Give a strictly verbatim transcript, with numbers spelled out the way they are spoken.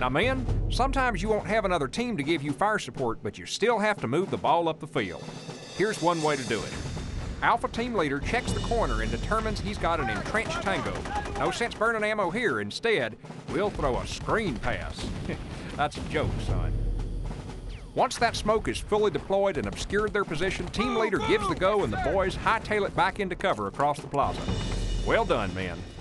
Now, men, sometimes you won't have another team to give you fire support, but you still have to move the ball up the field. Here's one way to do it. Alpha team leader checks the corner and determines he's got an entrenched tango. No sense burning ammo here. Instead, we'll throw a screen pass. That's a joke, son. Once that smoke is fully deployed and obscured their position, team leader gives the go and the boys hightail it back into cover across the plaza. Well done, men.